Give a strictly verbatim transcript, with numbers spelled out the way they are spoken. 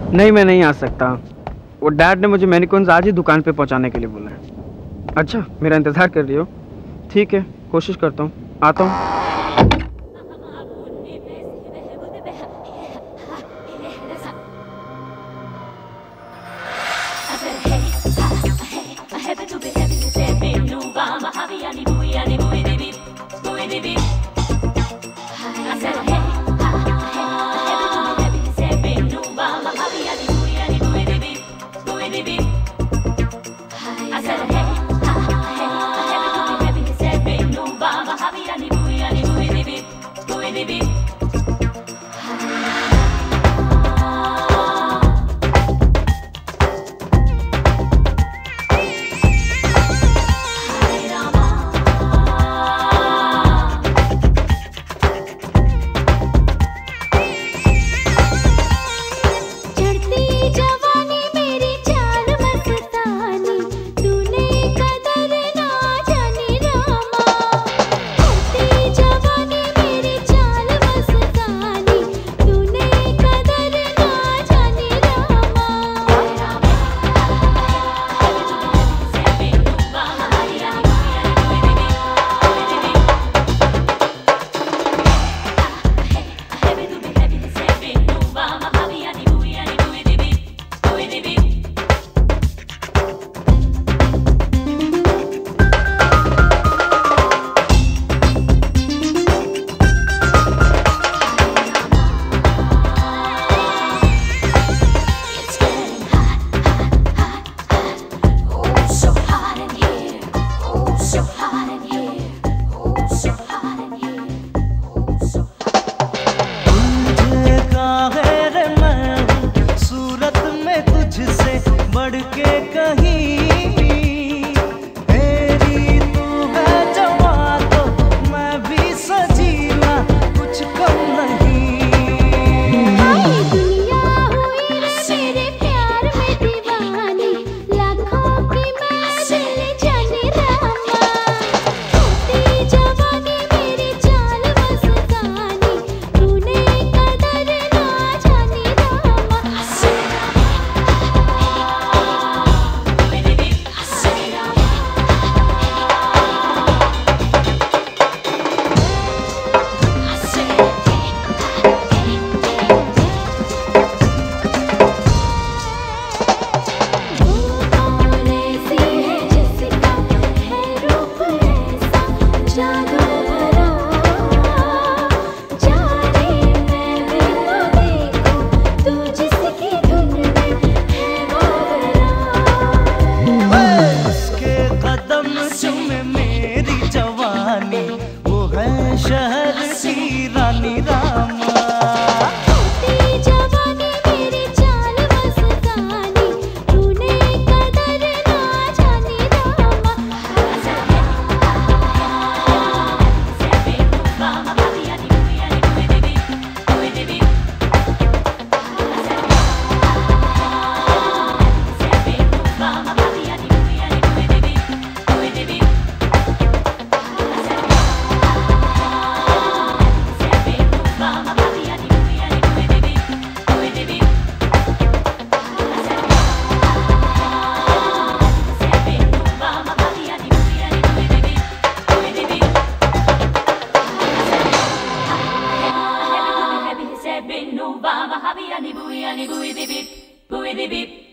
नहीं, मैं नहीं आ सकता। वो डैड ने मुझे मैनिक्विन्स आज ही दुकान पे पहुंचाने के लिए बोला है। अच्छा, मेरा इंतज़ार कर रही हो? ठीक है, कोशिश करता हूँ, आता हूँ। Binu ba mahabi ani bui ani bui di bip bui di bip.